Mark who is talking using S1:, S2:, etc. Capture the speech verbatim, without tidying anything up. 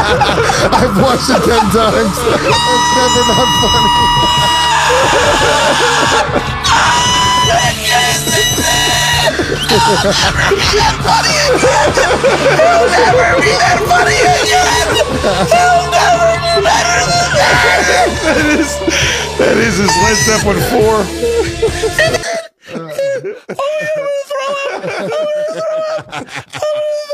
S1: I've watched it ten times. It's never not funny.
S2: It'll never be that funny again. It'll never be better than that.
S3: That is, that is his Led Zeppelin four.
S2: Oh, I'm gonna throw up. I'm gonna throw up. I'm gonna